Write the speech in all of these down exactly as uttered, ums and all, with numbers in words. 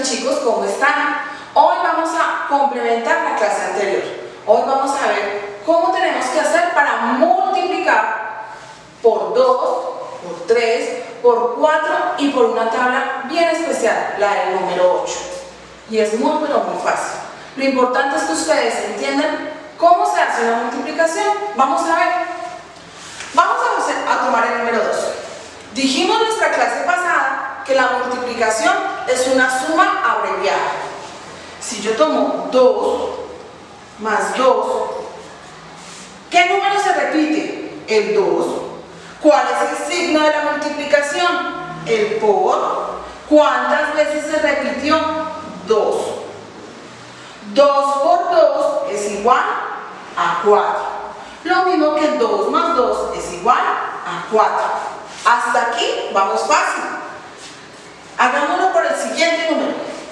mis chicos, ¿cómo están? Hoy vamos a complementar la clase anterior. Hoy vamos a ver cómo tenemos que hacer para multiplicar por dos, por tres, por cuatro y por una tabla bien especial, la del número ocho. Y es muy pero muy fácil. Lo importante es que ustedes entiendan cómo se hace una multiplicación. Vamos a ver. Vamos a, hacer, a tomar el número dos. Dijimos en nuestra clase pasada que la multiplicación es una suma abreviada. Si yo tomo dos más dos, ¿qué número se repite? El dos. ¿Cuál es el signo de la multiplicación? El por. ¿Cuántas veces se repitió? dos. dos por dos es igual a cuatro. Lo mismo que dos más dos es igual a cuatro. Hasta aquí vamos fácil. Hagámoslo por el siguiente número.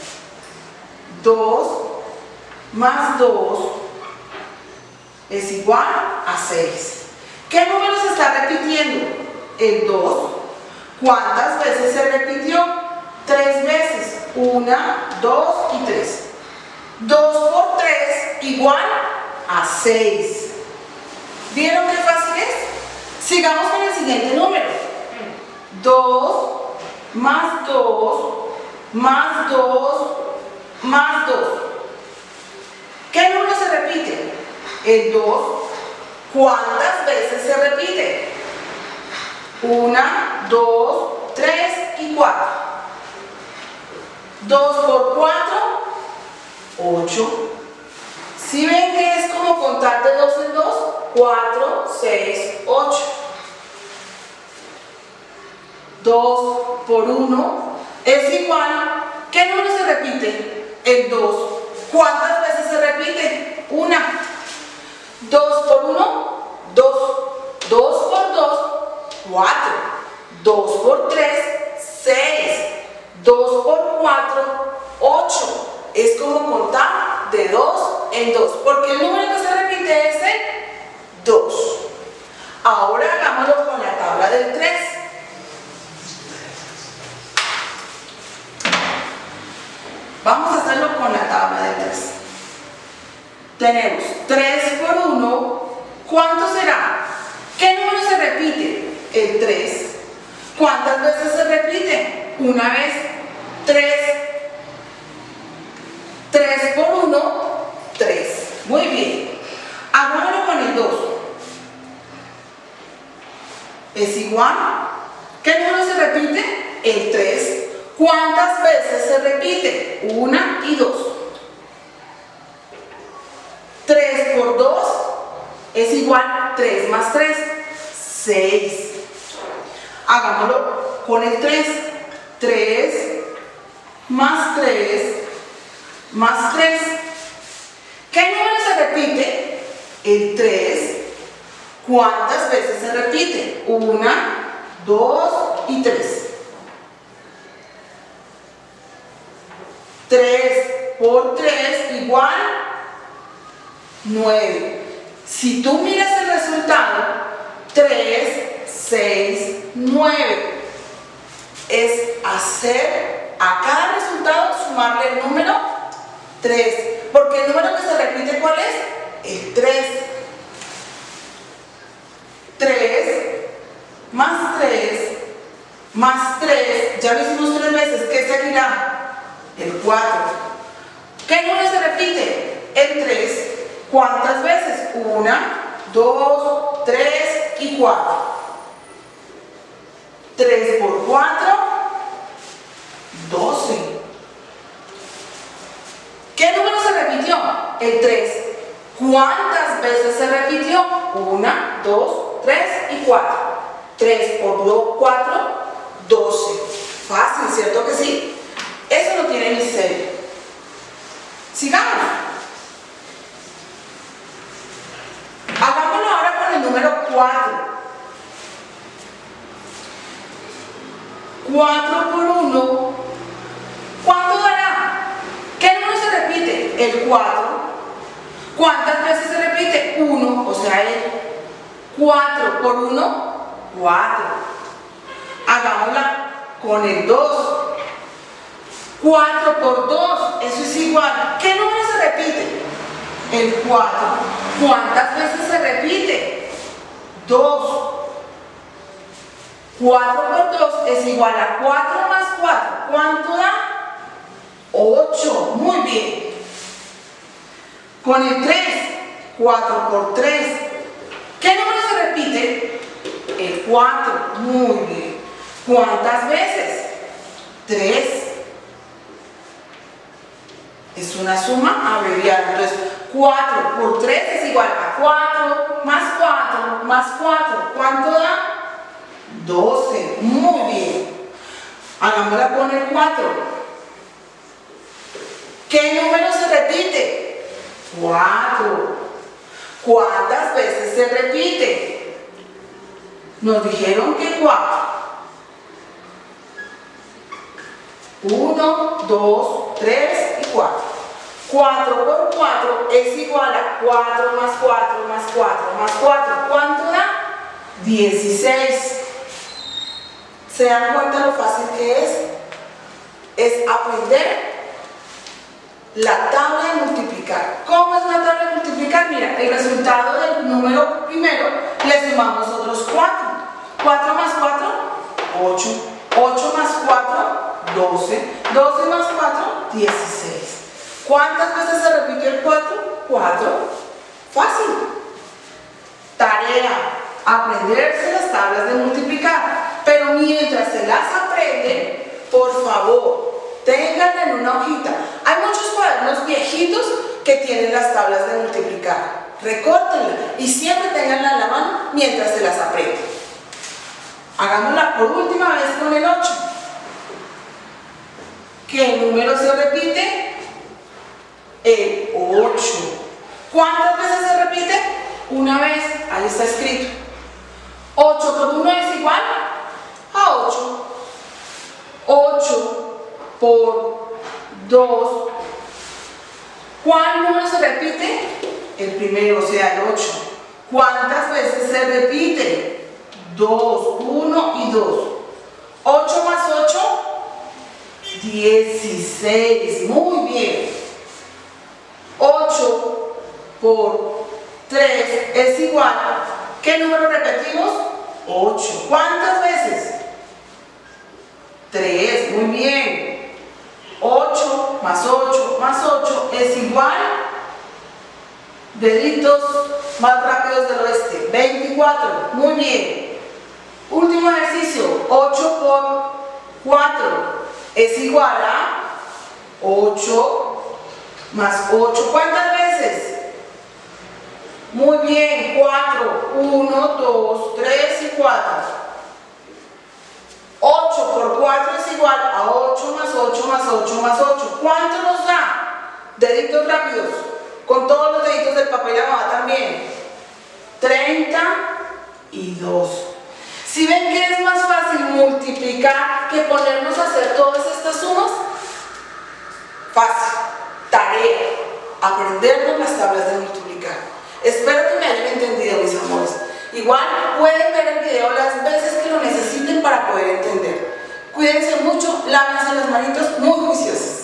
dos más dos es igual a seis. ¿Qué número se está repitiendo? El dos. ¿Cuántas veces se repitió? Tres veces. Una, dos y tres. dos por tres igual a seis. ¿Vieron qué fácil es? Sigamos con el siguiente número. dos más dos más dos más dos. ¿Qué número se repite? El dos. ¿Cuántas veces se repite? Una, dos, tres y cuatro. dos por cuatro, ocho. ¿Sí ven que es como contar de dos en dos? cuatro, seis, ocho. dos por uno es igual. ¿Qué número se repite? El dos. ¿Cuántas veces se repite? Una. dos por uno, dos. dos por dos, cuatro. dos por tres, seis. dos por cuatro, ocho. Es como contar de dos en dos, porque el número que se repite es el dos. Ahora hagámoslo con la tabla del tres. Vamos a hacerlo con la tabla del tres. Tenemos tres por uno. ¿Cuánto será? ¿Qué número se repite? El tres. ¿Cuántas veces se repite? Una vez. tres. tres por uno, tres. Muy bien. Hagámoslo con el dos. Es igual. ¿Qué número se repite? El tres. ¿Cuántas veces se repite? Una y dos. tres por dos es igual. tres más tres, seis. Hagámoslo con el tres. tres más tres más tres. ¿Qué número se repite? El tres. ¿Cuántas veces se repite? Una, dos y tres. tres por tres igual nueve. Si tú miras el resultado, tres, seis, nueve. Es hacer a cada resultado sumarle el número tres. Porque el número que se repite, ¿cuál es? El tres. tres más tres más tres. Ya lo hicimos tres veces. ¿Qué seguirá? El cuatro. ¿Qué número se repite? El tres. ¿Cuántas veces? Una, dos, tres y cuatro. tres por cuatro, doce. ¿Qué número se repitió? El tres. ¿Cuántas veces se repitió? Una, dos, tres y cuatro. tres por cuatro, doce. Fácil, ¿cierto que sí? Eso no tiene misterio. Sigamos. Hagámoslo ahora con el número cuatro. cuatro por uno. ¿Cuánto dará? ¿Qué número se repite? El cuatro. ¿Cuántas veces se repite? uno, o sea, el cuatro por uno, cuatro. Hagámosla con el dos. cuatro por dos, eso es igual. ¿Qué número se repite? El cuatro. ¿Cuántas veces se repite? dos. cuatro por dos es igual a cuatro más cuatro. ¿Cuánto da? ocho. Muy bien. Con el tres, cuatro por tres. ¿Qué número se repite? El cuatro. Muy bien. ¿Cuántas veces? tres. Es una suma abreviada. Entonces, cuatro por tres es igual a cuatro más cuatro más cuatro. ¿Cuánto da? doce. Muy bien. Hagámosla con el cuatro. ¿Qué número se repite? cuatro. ¿Cuántas veces se repite? Nos dijeron que cuatro. uno, dos, tres y cuatro. cuatro por cuatro es igual a cuatro más cuatro más cuatro más cuatro. ¿Cuánto da? dieciséis. ¿Se dan cuenta lo fácil que es? Es aprender la tabla de multiplicar. ¿Cómo es la tabla de multiplicar? Mira, el resultado del número primero le sumamos otros cuatro. cuatro más cuatro, ocho. ocho más cuatro, doce. doce más cuatro, dieciséis. ¿Cuántas veces se repite el cuatro? cuatro. Fácil. Tarea: aprenderse las tablas de multiplicar. Pero mientras se las aprenden, por favor, ténganla en una hojita. Hay muchos cuadernos viejitos que tienen las tablas de multiplicar. Recórtenla y siempre ténganla en la mano mientras se las aprenden. Hagámosla por última vez con el ocho. ¿Qué número se repite? El ocho. ¿Cuántas veces se repite? Una vez. Ahí está escrito. ocho por uno es igual a ocho. ocho por dos. ¿Cuál número se repite? El primero, o sea, el ocho. ¿Cuántas veces se repite? dos, uno y dos. ocho más ocho, dieciséis. Muy bien. ocho por tres es igual. ¿Qué número repetimos? ocho. ¿Cuántas veces? tres. Muy bien. ocho más ocho más ocho es igual. Deditos más rápidos del oeste. veinticuatro. Muy bien. Último ejercicio. ocho por cuatro es igual a ocho más ocho. ¿Cuántas veces? Muy bien. cuatro. uno, dos, tres y cuatro. ocho por cuatro es igual a ocho más ocho más ocho más ocho. ¿Cuánto nos da? Deditos rápidos. Con todos los deditos del papá y la mamá también. treinta y dos. ¿Sí ven que es más fácil multiplicar que ponernos a hacer todas estas sumas? Fácil. Tarea: aprendernos las tablas de multiplicar. Espero que me hayan entendido, mis amores. Igual pueden ver el video las veces que lo necesiten para poder entender. Cuídense mucho, lávense las manitos muy juiciosas.